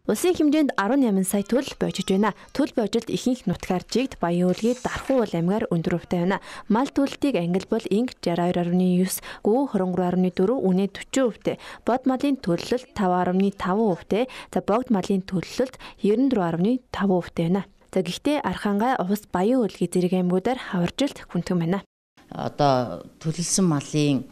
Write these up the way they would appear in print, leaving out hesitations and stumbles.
Улсын хэмжээнд 18 сая төл боожиж байна. Төл боожилт ихэнх нутгаар жигд баян үлгий дархуу уул амгаар өндөр хувьтай байна. Мал төлөлтийг ангилбал инг 62.9, гүү 23.4, үнэ 40%. Бод малын төлөлт 5.5%. За богд малын төлөлт 94.5% байна. За гэхдээ Архангай, Увс, Баян Үлгий зэрэг аймагуудаар хаваржилт хүндхэн байна. Одоо төлөлсөн малын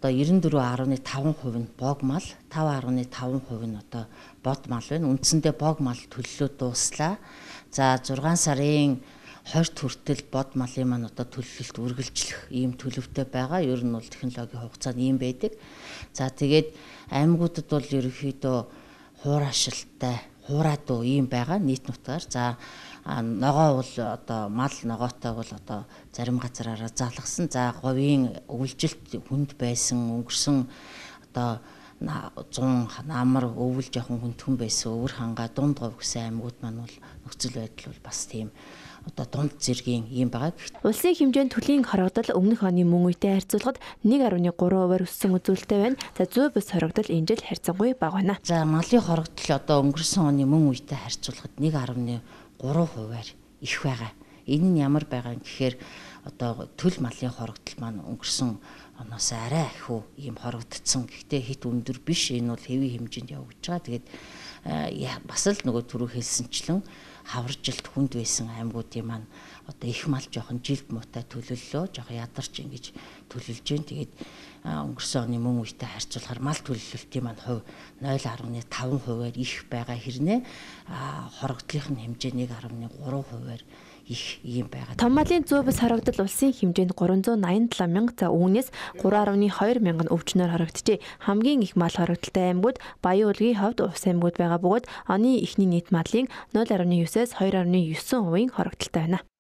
94.5% нь бог мал, 5.5% нь одоо бод мал байна. Үндсэндээ бог мал төлөлөө дууслаа. За 6 сарын 20-т хүртэл бод малын маань одоо төлөлөлт үргэлжлэх ийм төлөвтэй байгаа. Ер нь бол технологийн хугацаанд ийм байдаг. За тэгээд аймагуудад бол ерөнхийдөө хуурашилттай, хуурай дуу ийм байгаа нийт нутгаар. За ногоо бол одоо мал ногоотой бол одоо зарим газараараа залгсан. За говийн өвлжилт хүнд байсан, өнгөрсөн одоо 100 намар өвөл жоохон хүндхэн байсан өвөр хангаа дунд говь гэсэн аймагуд маань бол нөхцөл байдал бол бас тийм одоо дунд зэргийн юм байгаа. Улсын хэмжээнд төлийн хорогдол өмнөх оны мөн үетэй харьцуулахад 1.3%-аар өссөн үзүүлэлттэй байна. За зүй бүс хорогдол энэ жил харьцангуй бага байна. За малын хорогдол одоо өнгөрсөн оны мөн үетэй харьцуулахад 1.3%-аар их байгаа. Энэ нь ямар байгаа юм гэхээр одоо төл малын хорогдол маань өнгөрсөн оноос арай их ийм хорогдсон. Гэхдээ хит өндөр биш. Энэ бол хэвийн хэмжээнд явагдаж байгаа. Тэгээд бас л нөгөө түрүү хэлсэнчлэн хаваржилт хүнд байсан аймагуудын маань одоо их мал жоохон жилд муутай төлөллөө, жоохон ядарч ингэж төлөлж जैन. Тэгээд өнгөрсөн оны мөн үетэй харьцуулахаар мал төлөлтийн маань хувь 0.5%-аар их байгаа хэрнээ хорогдлын хэмжээ 1.3%-аар их ийм байгаа. Том малын зүй бүс хорогдол улсын хэмжээнд 387 мянга, за үүнээс 3.2 мянган өвчнөөр хорогджээ. Хамгийн их мал хорогдолтой аймагуд Баян Үлгий, Ховд, Увс аймагуд байгаа бөгөөд оны эхний нийт малын 0.9-с 2.9%-ийн хорогдолтой байна.